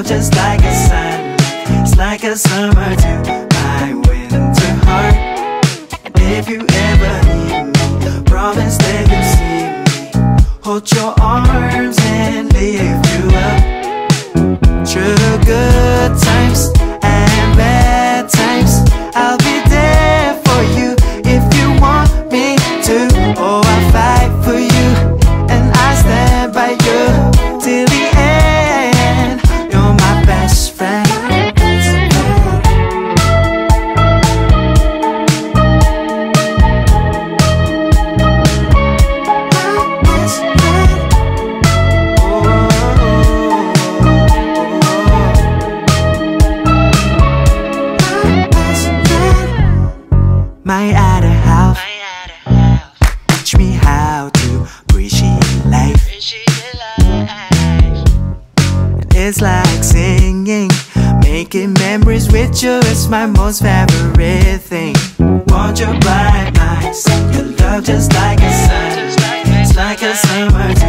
just like a sun. It's like a summer to my winter heart. And if you ever need me, promise that you'll see me. Hold your arms and lift you up. Through good times and bad times, I'll be there for you if you want me to. Oh, I'll fight for you and I stand by you till the end. You're my best friend. My other half, teach me how to appreciate life. It's like singing, making memories with you is my most favorite thing. Want your bright eyes, your love just like a sun. It's like a summer